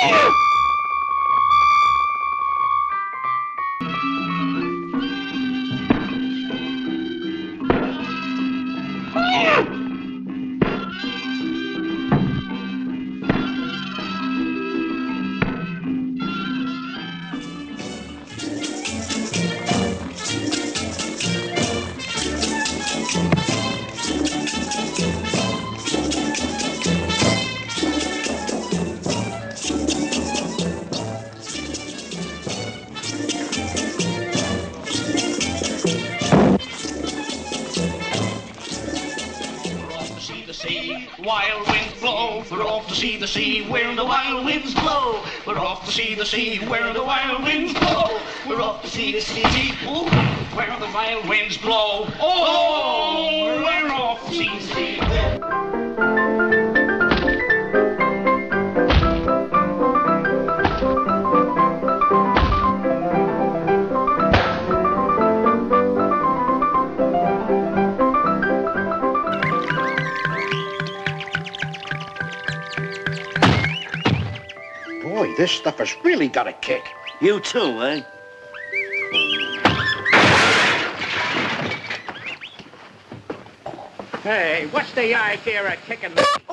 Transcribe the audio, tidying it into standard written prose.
Wild winds blow, we're off to see the sea where the wild winds blow. We're off to see the sea where the wild winds blow. We're off to see the sea where the wild winds blow. Oh, we're off to see the sea. Boy, this stuff has really got a kick. You too, eh? Hey, what's the idea of kicking me?